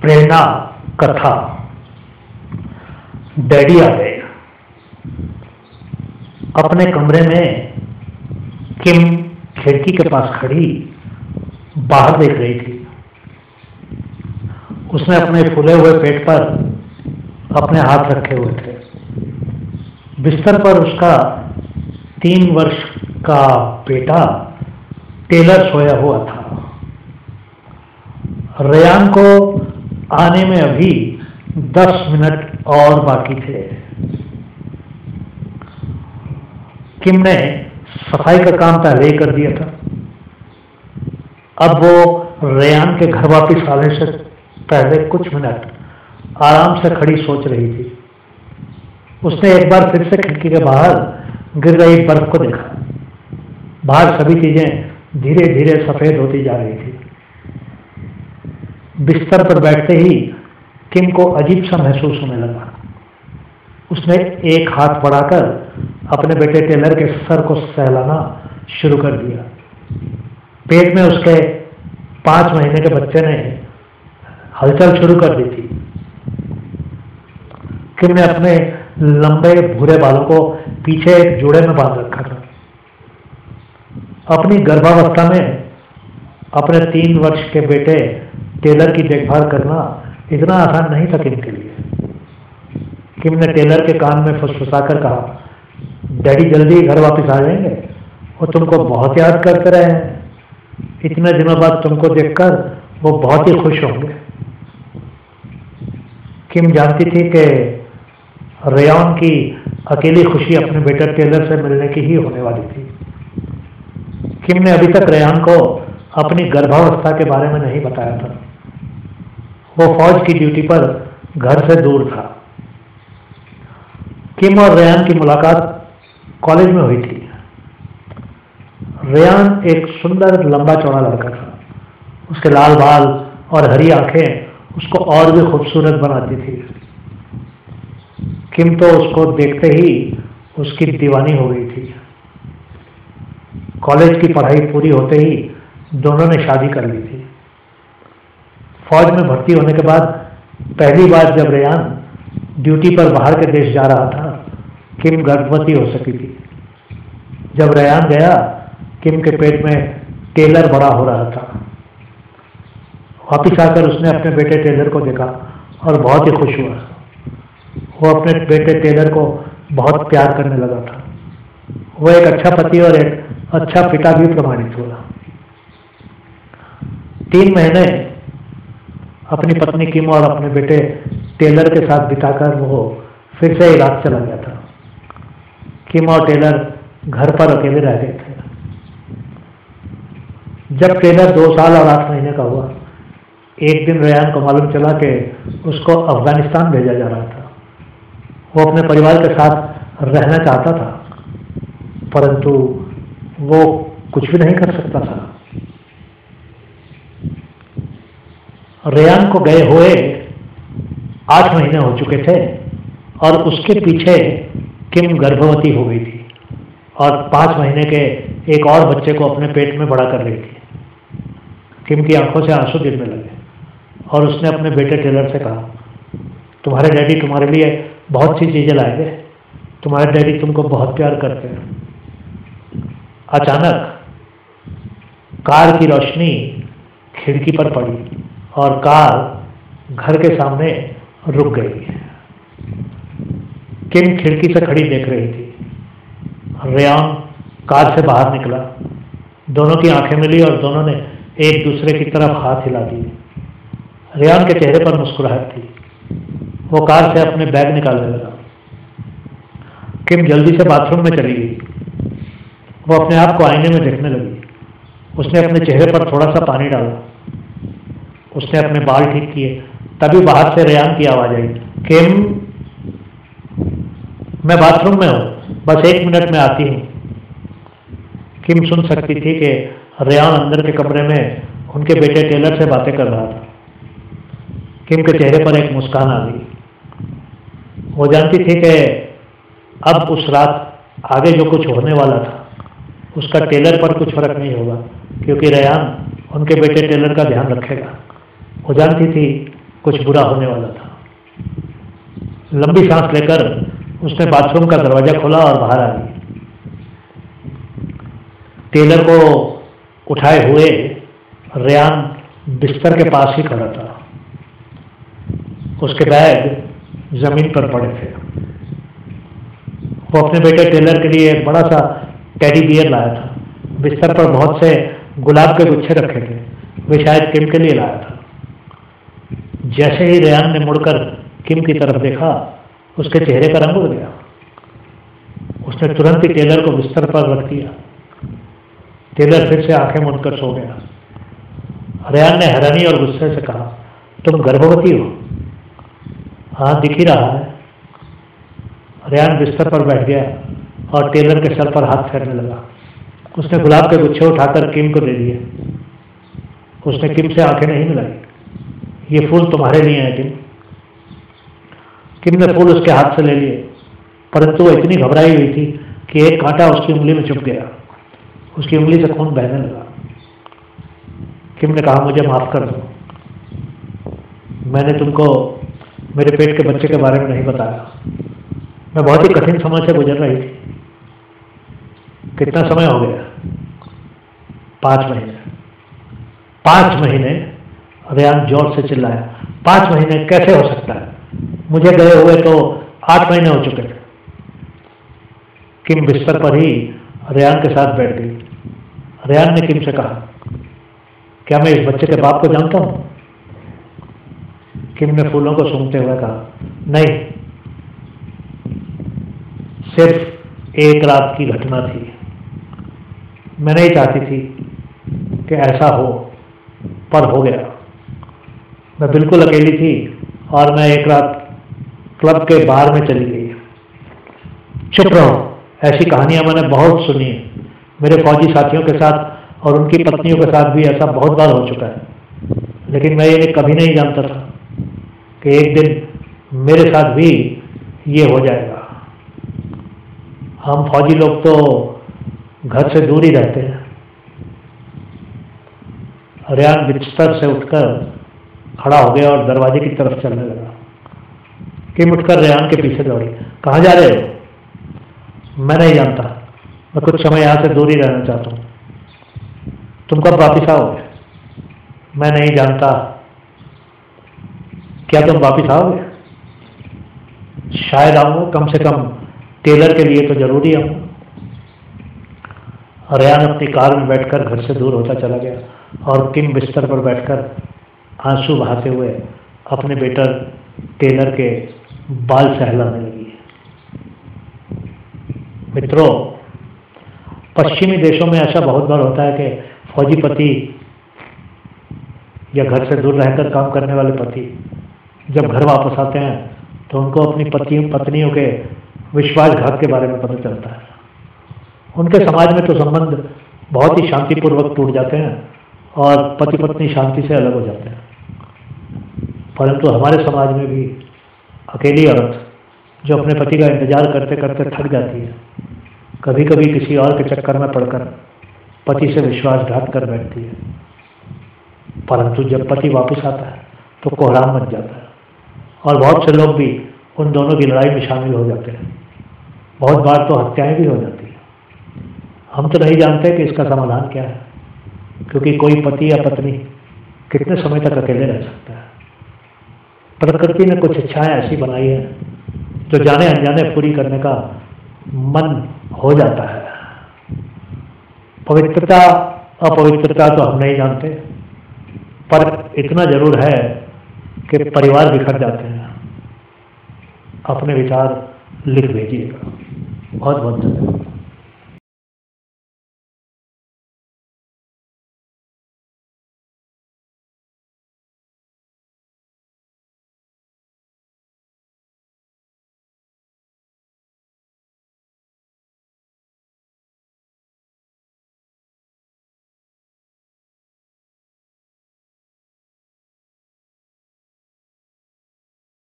प्रेरणा कथा। डैडी आ गए। अपने कमरे में किम खिड़की के पास खड़ी बाहर देख रही थी। उसने अपने फूले हुए पेट पर अपने हाथ रखे हुए थे। बिस्तर पर उसका 3 वर्ष का बेटा टेलर सोया हुआ था। रेयान को आने में अभी 10 मिनट और बाकी थे। किम ने सफाई का काम पहले ही कर दिया था। अब वो रेयान के घर वापस आने से पहले कुछ मिनट आराम से खड़ी सोच रही थी। उसने एक बार फिर से खिड़की के बाहर गिर रही बर्फ को देखा। बाहर सभी चीजें धीरे धीरे सफेद होती जा रही थी। बिस्तर पर बैठते ही किम को अजीब सा महसूस होने लगा। उसने एक हाथ बढ़ाकर अपने बेटे टेलर के सर को सहलाना शुरू कर दिया। पेट में उसके 5 महीने के बच्चे ने हलचल शुरू कर दी थी। किम ने अपने लंबे भूरे बालों को पीछे एक जोड़े में बांध रखा था। अपनी गर्भावस्था में अपने 3 वर्ष के बेटे टेलर की देखभाल करना इतना आसान नहीं था किम के लिए। किम ने टेलर के कान में फुसफुसाकर कहा, डैडी जल्दी घर वापस आ जाएंगे, वो तुमको बहुत याद करते रहे हैं। इतने दिनों बाद तुमको देखकर वो बहुत ही खुश होंगे। किम जानती थी कि रेयान की अकेली खुशी अपने बेटे टेलर से मिलने की ही होने वाली थी। किम ने अभी तक रेयान को अपनी गर्भावस्था के बारे में नहीं बताया था। वो फौज की ड्यूटी पर घर से दूर था। किम और रेयान की मुलाकात कॉलेज में हुई थी। रेयान एक सुंदर लंबा चौड़ा लड़का था। उसके लाल बाल और हरी आंखें उसको और भी खूबसूरत बनाती थी। किम तो उसको देखते ही उसकी दीवानी हो गई थी। कॉलेज की पढ़ाई पूरी होते ही दोनों ने शादी कर ली थी। फौज में भर्ती होने के बाद पहली बार जब रेयान ड्यूटी पर बाहर के देश जा रहा था, किम गर्भवती हो सकी थी। जब रेयान गया, किम के पेट में टेलर बड़ा हो रहा था। वापिस आकर उसने अपने बेटे टेलर को देखा और बहुत ही खुश हुआ। वो अपने बेटे टेलर को बहुत प्यार करने लगा था। वो एक अच्छा पति और एक अच्छा पिता भी प्रमाणित हुआ। 3 महीने अपनी पत्नी किम और अपने बेटे टेलर के साथ बिताकर वो फिर से इराक चला गया था। किम और टेलर घर पर अकेले रह गए थे। जब टेलर 2 साल और 8 महीने का हुआ, एक दिन रेयान को मालूम चला कि उसको अफगानिस्तान भेजा जा रहा था। वो अपने परिवार के साथ रहना चाहता था, परंतु वो कुछ भी नहीं कर सकता था। रेयान को गए हुए 8 महीने हो चुके थे और उसके पीछे किम गर्भवती हो गई थी और 5 महीने के एक और बच्चे को अपने पेट में बड़ा कर रही थी। किम की आंखों से आंसू गिरने लगे और उसने अपने बेटे टेलर से कहा, तुम्हारे डैडी तुम्हारे लिए बहुत सी चीजें लाएंगे। तुम्हारे डैडी तुमको बहुत प्यार करते हैं। अचानक कार की रोशनी खिड़की पर पड़ी और कार घर के सामने रुक गई। किम खिड़की से खड़ी देख रही थी। रेयान कार से बाहर निकला। दोनों की आंखें मिली और दोनों ने एक दूसरे की तरफ हाथ हिला दिए। रेयान के चेहरे पर मुस्कुराहट थी। वो कार से अपने बैग निकालने लगा। किम जल्दी से बाथरूम में चली गई। वो अपने आप को आईने में देखने लगी। उसने अपने चेहरे पर थोड़ा सा पानी डाला। उसने अपने बाल ठीक किए। तभी बाहर से रेयान की आवाज आई, किम, मैं बाथरूम में हूं, बस 1 मिनट में आती हूं। किम सुन सकती थी कि रेयान अंदर के कमरे में उनके बेटे टेलर से बातें कर रहा था। किम के चेहरे पर एक मुस्कान आ गई। वो जानती थी कि अब उस रात आगे जो कुछ होने वाला था उसका टेलर पर कुछ फर्क नहीं होगा, क्योंकि रेयान उनके बेटे टेलर का ध्यान रखेगा। वो जानती थी कुछ बुरा होने वाला था। लंबी सांस लेकर उसने बाथरूम का दरवाजा खोला और बाहर आ गई। टेलर को उठाए हुए रेयान बिस्तर के पास ही खड़ा था। उसके बैग जमीन पर पड़े थे। वो अपने बेटे टेलर के लिए एक बड़ा सा टेडी बियर लाया था। बिस्तर पर बहुत से गुलाब के गुच्छे रखे थे, वे शायद किम के लिए लाया था। जैसे ही रेयान ने मुड़कर किम की तरफ देखा, उसके चेहरे का रंग उड़ गया। उसने तुरंत ही टेलर को बिस्तर पर रख दिया। टेलर फिर से आंखें मूंदकर सो गया। रेयान ने हैरानी और गुस्से से कहा, तुम गर्भवती हो? हाँ, दिख ही रहा है। रेयान बिस्तर पर बैठ गया और टेलर के सर पर हाथ फेरने लगा। उसने गुलाब के गुच्छे उठाकर किम को दे दिए। उसने किम से आंखें नहीं मिलाई। ये फूल तुम्हारे लिए हैं किम। किम ने फूल उसके हाथ से ले लिए, परंतु वो इतनी घबराई हुई थी कि एक कांटा उसकी उंगली में चुभ गया। उसकी उंगली से खून बहने लगा। किम ने कहा, मुझे माफ कर दो, मैंने तुमको मेरे पेट के बच्चे के बारे में नहीं बताया। मैं बहुत ही कठिन समय से गुजर रही थी। कितना समय हो गया? 5 महीने। 5 महीने? रेयान जोर से चिल्लाया। 5 महीने कैसे हो सकता है? मुझे गए हुए तो 8 महीने हो चुके थे। किम बिस्तर पर ही रेयान के साथ बैठ गई। रेयान ने किम से कहा, क्या मैं इस बच्चे के बाप को जानता हूं? किम ने फूलों को सूंघते हुए कहा, नहीं, सिर्फ एक रात की घटना थी। मैं नहीं चाहती थी कि ऐसा हो, पर हो गया। मैं बिल्कुल अकेली थी और मैं एक रात क्लब के बार में चली गई। चुप रहो, ऐसी कहानियां मैंने बहुत सुनी है। मेरे फौजी साथियों के साथ और उनकी पत्नियों के साथ भी ऐसा बहुत बार हो चुका है, लेकिन मैं ये कभी नहीं जानता था कि एक दिन मेरे साथ भी ये हो जाएगा। हम फौजी लोग तो घर से दूर ही रहते हैं। रेयान बिस्तर से उठकर खड़ा हो गया और दरवाजे की तरफ चलने लगा। किम उठकर रेयान के पीछे दौड़ी। कहाँ जा रहे हो? मैं नहीं जानता, मैं कुछ समय यहाँ से दूर ही रहना चाहता हूँ। तुम कब वापिस आओगे? मैं नहीं जानता। क्या तुम वापिस आओगे? शायद आऊँगा, कम से कम टेलर के लिए तो जरूरी आऊँगा। रेयान अपनी कार में बैठकर घर से दूर होता चला गया और किम बिस्तर पर बैठकर आंसू बहाते हुए अपने बेटा टेलर के बाल सहलाने लगी। मित्रों, पश्चिमी देशों में ऐसा बहुत बार होता है कि फौजी पति या घर से दूर रहकर काम करने वाले पति जब घर वापस आते हैं तो उनको अपनी पत्नियों के विश्वासघात के बारे में पता चलता है। उनके समाज में तो संबंध बहुत ही शांतिपूर्वक टूट जाते हैं और पति पत्नी शांति से अलग हो जाते हैं, परंतु हमारे समाज में भी अकेली औरत जो अपने पति का इंतजार करते करते थक जाती है, कभी कभी किसी और के चक्कर में पड़कर पति से विश्वासघात कर बैठती है, परंतु जब पति वापस आता है तो कोहराम मच जाता है और बहुत से लोग भी उन दोनों की लड़ाई में शामिल हो जाते हैं। बहुत बार तो हत्याएं भी हो जाती हैं। हम तो नहीं जानते कि इसका समाधान क्या है, क्योंकि कोई पति या पत्नी कितने समय तक अकेले रह सकता है। प्रकृति ने कुछ इच्छाएं ऐसी बनाई है जो जाने अनजाने पूरी करने का मन हो जाता है। पवित्रता अपवित्रता तो हम नहीं जानते, पर इतना जरूर है कि परिवार बिखर जाते हैं। अपने विचार लिख भेजिएगा। बहुत बहुत धन्यवाद।